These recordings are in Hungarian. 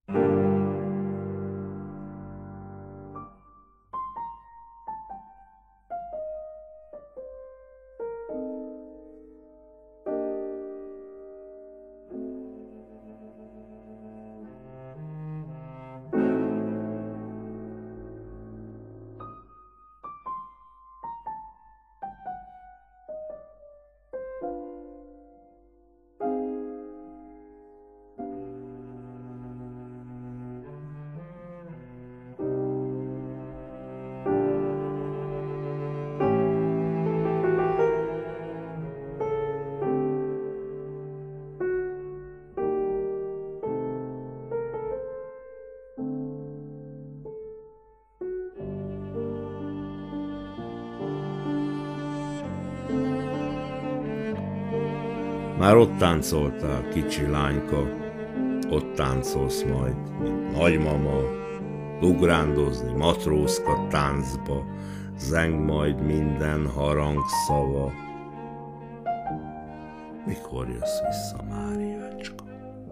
Már ott táncoltál, kicsi lányka, ott táncolsz majd, mint nagymama, ugrándozni matrózka táncba, zeng majd minden harangszava. Mikor jössz vissza, Máriácska?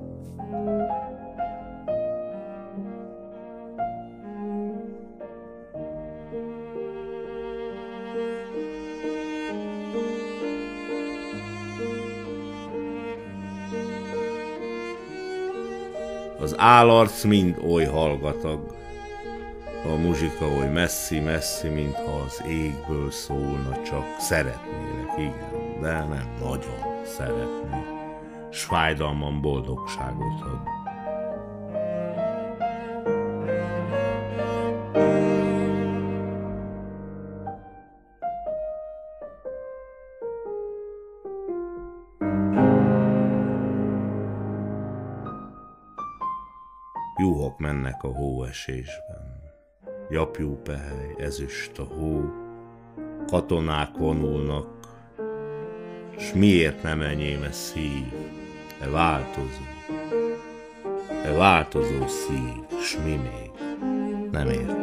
Az állarc mind oly hallgatag, a muzsika oly messzi-messzi, mintha az égből szólna, csak szeretnélek, igen, de nem nagyon szeretni, s fájdalmam boldogságot ad. Juhok mennek a hóesésben, japjúpehely, ezüst a hó, katonák vonulnak, s miért nem enyém e szív, e változó szív, s mi még nem értem.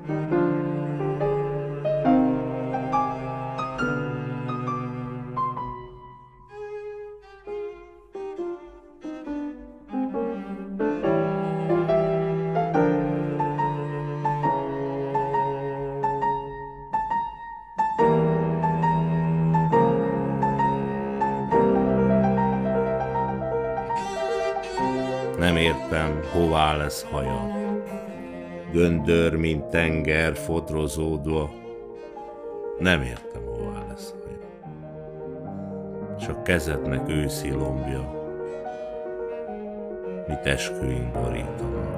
Nem értem, hová lesz hajad, göndör, mint tenger fodrozódva. Nem értem, hová lesz hajad, csak kezednek őszi lombja, mit esküink borítanak.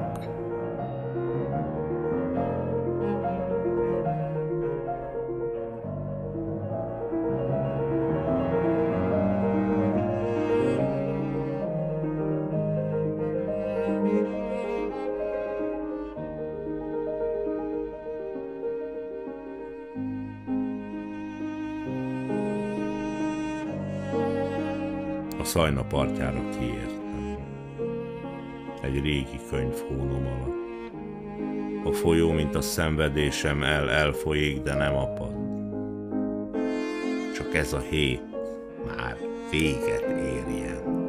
A Szajna partjára kiértem, egy régi könyv hónom alatt. A folyó, mint a szenvedésem elfolyik, de nem apad. Csak ez a hét már véget érjen.